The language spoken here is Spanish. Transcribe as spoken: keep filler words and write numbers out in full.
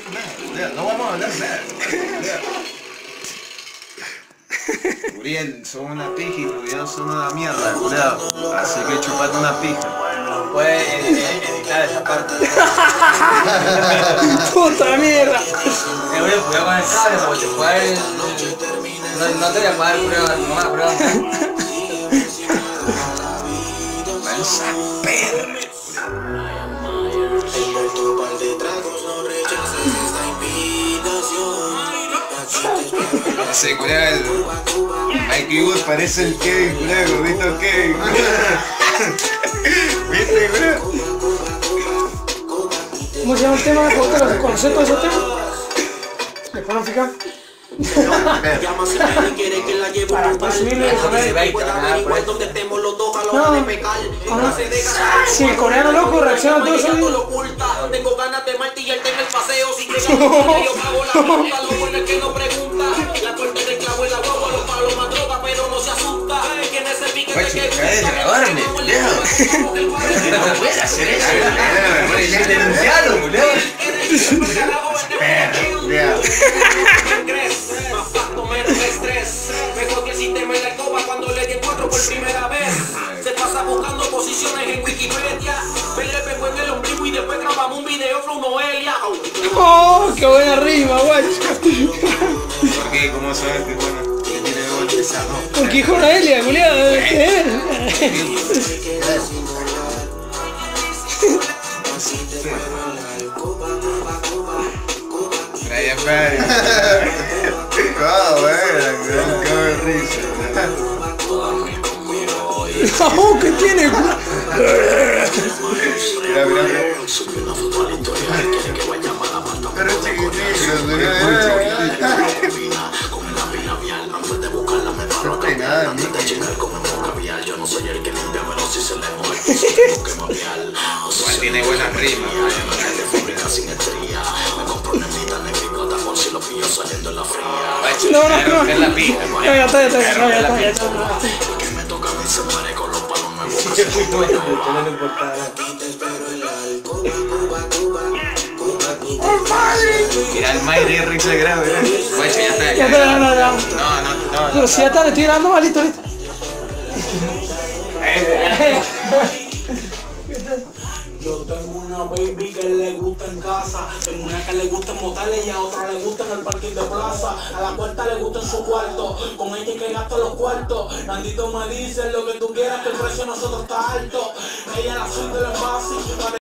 nada, no vamos a hablar nada. Uriel, son una pija y Uriel son una mierda, cuidado. Así que chupate una pija. Bueno, puedes editar esa parte. Puta mierda. Me voy a cuidar con el cable porque te puede. No, no te voy a pagar prueba, no más prueba. Esa perra. Ese cuidado, el I Q parece el Kevin, cuidado, el gordito Kevin. ¿Viste, cuidado? ¿Cómo se llama el tema? ¿Conoces todo ese tema? ¿Me puedo fijar? Para presumirle el coreano. No, si el coreano loco reacciona a todo eso. Tengo ganas de martillarte en el paseo. Si llega yo pago la multa. Lo bueno es que no pregunta. La corte de clavo en la guagua, los palos más droga, pero no se asusta. Quien es el pique de que gusta. Grabarme, culiao. No puedes hacer eso, culiao. Denuncialo, culiao. Perro, culiao. Más facto, menos estrés. Mejor que el sistema en la copa cuando le di encuentro por primera vez. Se pasa buscando posiciones en Wikipedia. Pele pegó en el ombligo y después grabamos un video Flow Noelia. ¡Oh, qué buena rima, guacho! ¿Por qué? ¿Cómo sabes que bueno? Que tiene gol pesado. Porque hijo de Noelia, culiado. Brian Perry. Ah, bueno, qué risa. ¡Oh, qué tiene! Mira, mira. Pero chiquitito, no hay nada de mí. Igual tiene buenas rimas. No, no, no. Es la pija. No, ya está, ya está, ya está, ya está, ya está. Mira el Mayre risa grave. Guacho, ya está. Ya está, ya, no, ya. No, no, no. Pero si ya está, le estoy dando mal, listo, listo. Yo tengo una baby que le gusta en casa, tengo una que le gusta en motales y a otra le gusta en el parking de plaza, a la cuarta le gusta en su cuarto, con ella que gasta los cuartos. Nandito me dice lo que tú quieras, que el precio de nosotros está alto, ella la suite del envase.